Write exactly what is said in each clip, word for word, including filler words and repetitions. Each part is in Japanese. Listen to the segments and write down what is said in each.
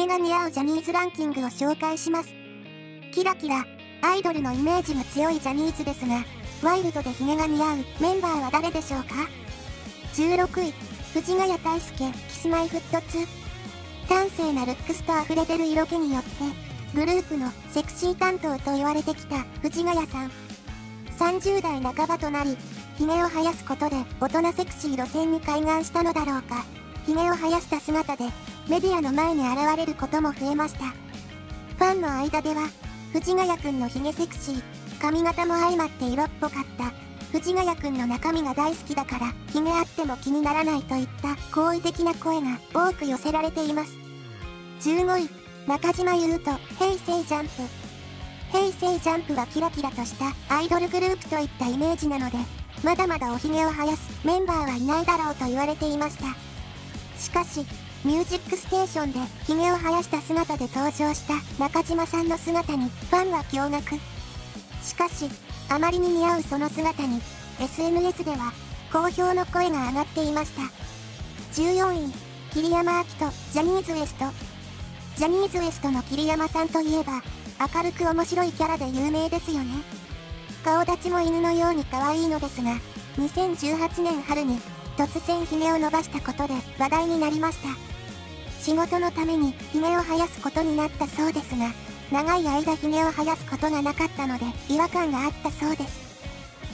ゲが似合うジャニーズランキングを紹介します。キラキラ、アイドルのイメージが強いジャニーズですが、ワイルドでヒゲが似合うメンバーは誰でしょうか？じゅうろくい、藤ヶ谷太輔、キスマイフットツー。端正なルックスと溢れ出る色気によって、グループのセクシー担当と言われてきた藤ヶ谷さん。さんじゅうだいなかばとなり、ヒゲを生やすことで大人セクシー路線に開眼したのだろうか。ヒゲを生やした姿でメディアの前に現れることも増えました。ファンの間では、藤ヶ谷くんのヒゲセクシー、髪型も相まって色っぽかった。藤ヶ谷くんの中身が大好きだから、ヒゲあっても気にならないといった好意的な声が多く寄せられています。じゅうごい、中島裕翔、平成ジャンプ。平成ジャンプはキラキラとしたアイドルグループといったイメージなので、まだまだおひげを生やすメンバーはいないだろうと言われていました。しかし、ミュージックステーションでヒゲを生やした姿で登場した中島さんの姿にファンは驚愕。しかし、あまりに似合うその姿に エスエヌエス では好評の声が上がっていました。じゅうよんい、桐山明人、ジャニーズ ウエスト。ジャニーズ ウエストの桐山さんといえば、明るく面白いキャラで有名ですよね。顔立ちも犬のように可愛いのですが、にせんじゅうはちねん春に突然ヒゲを伸ばしたことで話題になりました。仕事のためにヒゲを生やすことになったそうですが、長い間ヒゲを生やすことがなかったので違和感があったそうです。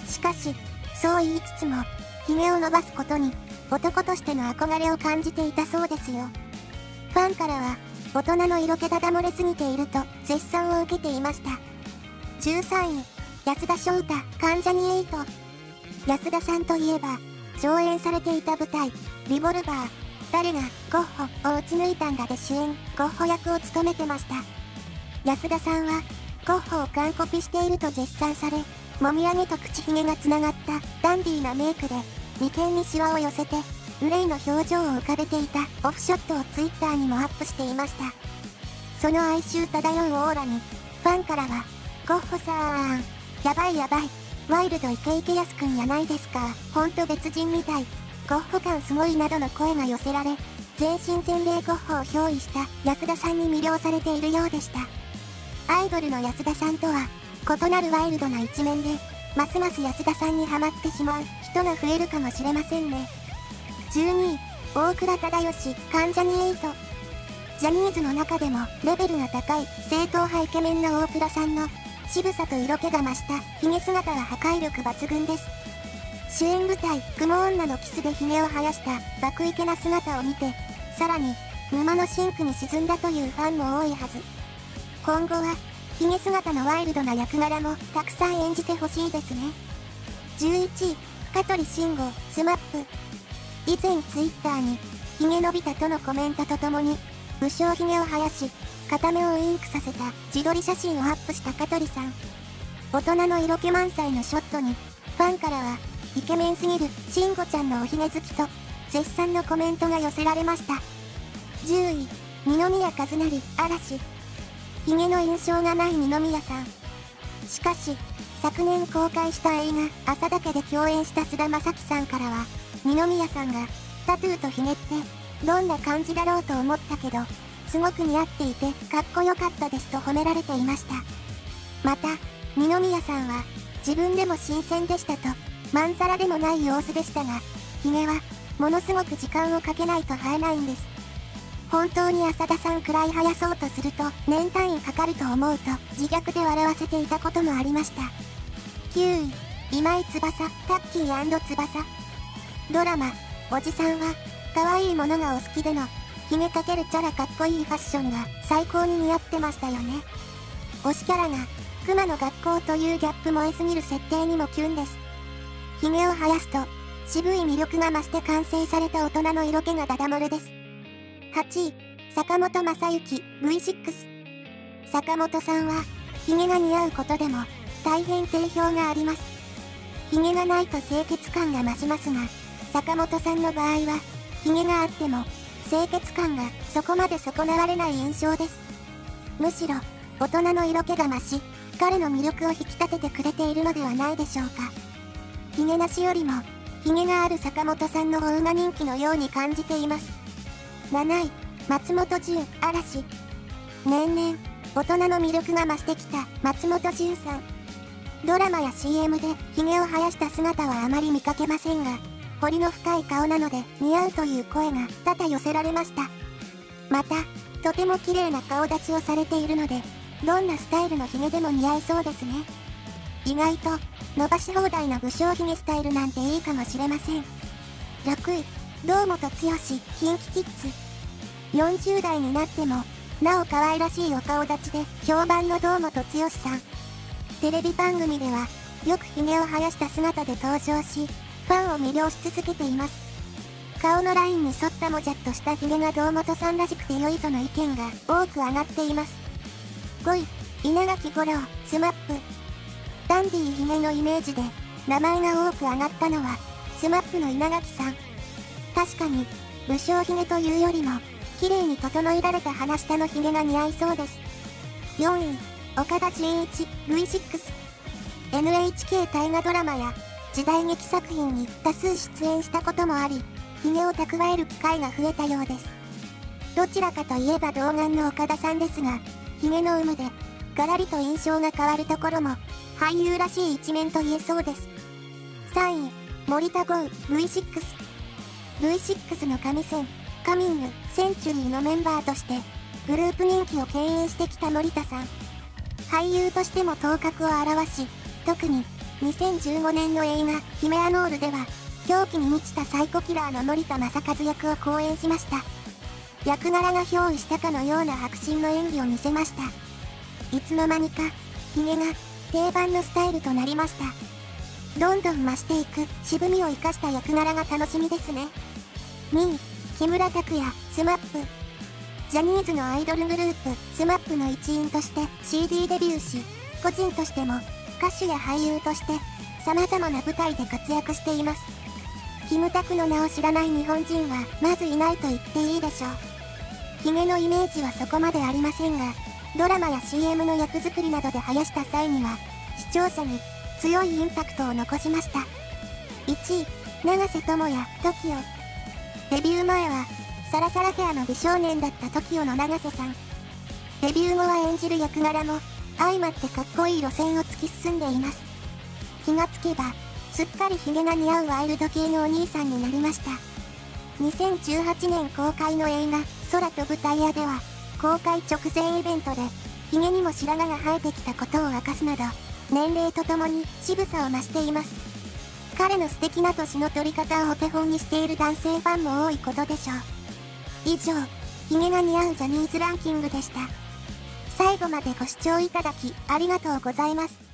しかし、そう言いつつも、ヒゲを伸ばすことに男としての憧れを感じていたそうですよ。ファンからは、大人の色気だだ漏れすぎていると絶賛を受けていました。じゅうさんい、安田章太、関ジャニエイト。安田さんといえば、上演されていた舞台、リボルバー、誰がゴッホを撃ち抜いたんだで主演、ゴッホ役を務めてました。安田さんは、ゴッホを完コピしていると絶賛され、もみあげと口ひげがつながったダンディーなメイクで、眉間にシワを寄せて、憂いの表情を浮かべていたオフショットをツイッターにもアップしていました。その哀愁漂うオーラに、ファンからは、ゴッホさーん、やばいやばい、ワイルドイケイケヤスくんやないですか、ほんと別人みたい、ゴッホ感すごいなどの声が寄せられ、全身全霊ゴッホを憑依した安田さんに魅了されているようでした。アイドルの安田さんとは、異なるワイルドな一面で、ますます安田さんにハマってしまう人が増えるかもしれませんね。じゅうにい、大倉忠義、関ジャニエイト。ジャニーズの中でもレベルが高い正統派イケメンの大倉さんの渋さと色気が増したヒゲ姿は破壊力抜群です。主演舞台、雲女のキスでヒゲを生やした爆イケな姿を見て、さらに沼のシンクに沈んだというファンも多いはず。今後は、ヒゲ姿のワイルドな役柄もたくさん演じてほしいですね。じゅういちい、香取慎吾、スマップ。以前ツイッターに、ヒゲ伸びたとのコメントとともに、武将ヒゲを生やし、片目をウインクさせた自撮り写真をアップした香取さん。大人の色気満載のショットに、ファンからは、イケメンすぎる慎吾ちゃんのおひげ好きと、絶賛のコメントが寄せられました。じゅうい、二宮和也、嵐。ヒゲの印象がない二宮さん。しかし、昨年公開した映画、朝だけで共演した菅田将暉さんからは、二宮さんが、タトゥーとヒゲって、どんな感じだろうと思ったけど、すごく似合っていて、かっこよかったですと褒められていました。また、二宮さんは、自分でも新鮮でしたと、まんざらでもない様子でしたが、ヒゲは、ものすごく時間をかけないと生えないんです。本当に浅田さんくらい生やそうとすると、年単位かかると思うと、自虐で笑わせていたこともありました。きゅうい、今井翼、タッキー&翼。ドラマ、おじさんは、可愛いものがお好きでの、ヒゲかけるチャラかっこいいファッションが最高に似合ってましたよね。推しキャラが、熊の学校というギャップ萌えすぎる設定にもキュンです。ヒゲを生やすと、渋い魅力が増して完成された大人の色気がダダ漏れです。はちい、坂本昌行、ブイシックス。坂本さんは、ヒゲが似合うことでも、大変定評があります。ヒゲがないと清潔感が増しますが、坂本さんの場合は、ヒゲがあっても、清潔感がそこまで損なわれない印象です。むしろ、大人の色気が増し、彼の魅力を引き立ててくれているのではないでしょうか。ヒゲなしよりも、ヒゲがある坂本さんの方が人気のように感じています。なない、 松本潤、嵐。年々、大人の魅力が増してきた松本潤さん。ドラマや シーエム でヒゲを生やした姿はあまり見かけませんが、彫りの深い顔なので似合うという声が多々寄せられました。また、とても綺麗な顔立ちをされているので、どんなスタイルのヒゲでも似合いそうですね。意外と、伸ばし放題の武将ヒゲスタイルなんていいかもしれません。ろくい、堂本剛、KinKiKids。よんじゅう代になっても、なお可愛らしいお顔立ちで評判の堂本剛さん。テレビ番組では、よくヒゲを生やした姿で登場し、ファンを魅了し続けています。顔のラインに沿ったもじゃっとしたヒゲが堂本さんらしくて良いとの意見が多く上がっています。ごい、稲垣吾郎、スマップ。ダンディーヒゲのイメージで、名前が多く上がったのは、スマップの稲垣さん。確かに、武将ヒゲというよりも、綺麗に整えられた鼻下のヒゲが似合いそうです。よんい、岡田准一、ブイシックス。エヌエイチケー 大河ドラマや、時代劇作品に多数出演したこともあり、ヒゲを蓄える機会が増えたようです。どちらかといえば童顔の岡田さんですが、ヒゲの有無で、ガラリと印象が変わるところも、俳優らしい一面と言えそうです。さんい、森田剛、ブイシックス。ブイシックス の神線、カミング、センチュリーのメンバーとして、グループ人気を牽引してきた森田さん。俳優としても頭角を現し、特に、にせんじゅうごねんの映画、ヒメアノールでは、狂気に満ちたサイコキラーの森田正和役を好演しました。役柄が憑依したかのような迫真の演技を見せました。いつの間にか、ヒゲが定番のスタイルとなりました。どんどん増していく渋みを生かした役柄が楽しみですね。にい、木村拓哉、スマップ。ジャニーズのアイドルグループ、スマップの一員として シーディー デビューし、個人としても歌手や俳優として様々な舞台で活躍しています。キムタクの名を知らない日本人はまずいないと言っていいでしょう。ヒゲのイメージはそこまでありませんが、ドラマや シーエム の役作りなどで生やした際には、視聴者に強いインパクトを残しました。いちい、永瀬智也、トキオ。デビュー前は、サラサラヘアの美少年だったトキオの永瀬さん。デビュー後は演じる役柄も、相まってかっこいい路線を突き進んでいます。気がつけば、すっかりヒゲが似合うワイルド系のお兄さんになりました。にせんじゅうはちねん公開の映画、空飛ぶタイヤでは、公開直前イベントで、ヒゲにも白髪が生えてきたことを明かすなど、年齢とともに渋さを増しています。彼の素敵な年の取り方をお手本にしている男性ファンも多いことでしょう。以上、ヒゲが似合うジャニーズランキングでした。最後までご視聴いただきありがとうございます。